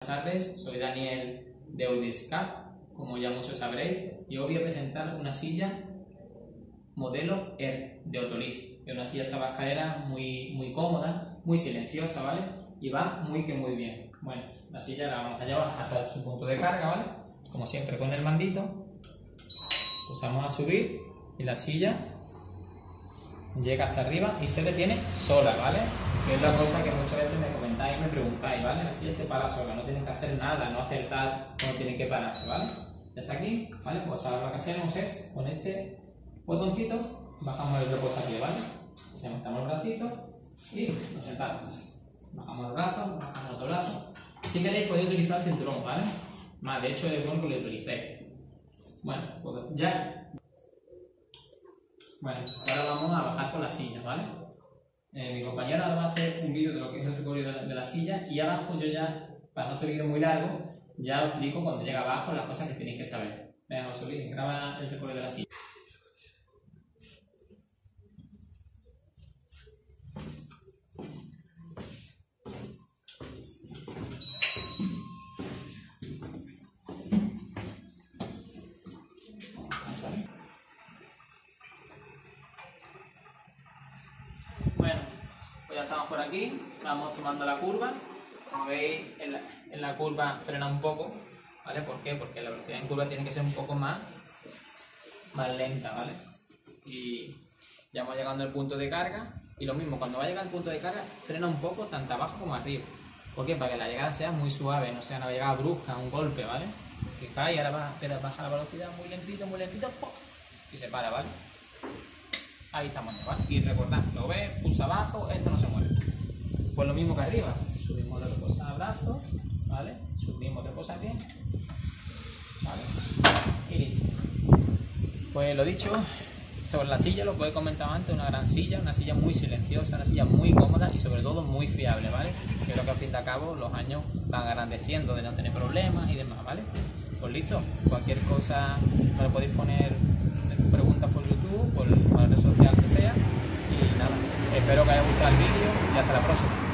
tardes, soy Daniel de Audioscap, como ya muchos sabréis, y hoy voy a presentar una silla modelo Air de Otolis, que es una silla tabascaera muy cómoda, muy silenciosa, ¿vale? Y va muy bien. Bueno, la silla la vamos a llevar hasta su punto de carga, ¿vale? Como siempre con el mandito, pulsamos a subir y la silla llega hasta arriba y se detiene sola, ¿vale? Que es la cosa que muchas veces me comentáis y me preguntáis, ¿vale? La silla se para sola, no tienen que hacer nada, no acertar, no tienen que pararse, ¿vale? Ya está aquí, ¿vale? Pues ahora lo que hacemos es, con este botoncito, bajamos el reposapiés, ¿vale? Levantamos el bracito y nos sentamos. Bajamos el brazo, bajamos otro brazo. Si queréis podéis utilizar el cinturón, ¿vale? Más, de hecho es bueno que lo utilicéis. Bueno, pues ya. Bueno, ahora vamos a bajar con la silla, ¿vale? Mi compañera ahora va a hacer un vídeo de lo que es el recorrido de la silla y abajo yo ya, para no hacer vídeo muy largo, ya os explico cuando llega abajo las cosas que tenéis que saber. Venga, José, graba el recorrido de la silla. Bueno, pues ya estamos por aquí, vamos tomando la curva. Como veis, en la curva frena un poco, ¿vale? ¿Por qué? Porque la velocidad en curva tiene que ser un poco más lenta, ¿vale? Y ya vamos llegando al punto de carga. Y lo mismo, cuando va a llegar al punto de carga, frena un poco, tanto abajo como arriba. ¿Por qué? Para que la llegada sea muy suave, no sea una llegada brusca, un golpe, ¿vale? Fijáis, ahora baja la velocidad muy lentito, ¡pum! Y se para, ¿vale? Ahí estamos, ¿vale? Y recordad, lo ves, pulsa abajo, esto no se mueve. Pues lo mismo que arriba, subimos de reposabrazo, ¿vale? Subimos de reposapiés, ¿vale? Y listo. Pues lo dicho, sobre la silla, lo que os he comentado antes, una gran silla, una silla muy silenciosa, una silla muy cómoda y sobre todo muy fiable, ¿vale? Que creo que al fin de cabo los años van agrandeciendo de no tener problemas y demás, ¿vale? Pues listo, cualquier cosa me lo podéis poner preguntas por YouTube, por la red social que sea. Y nada, espero que haya gustado el vídeo y hasta la próxima.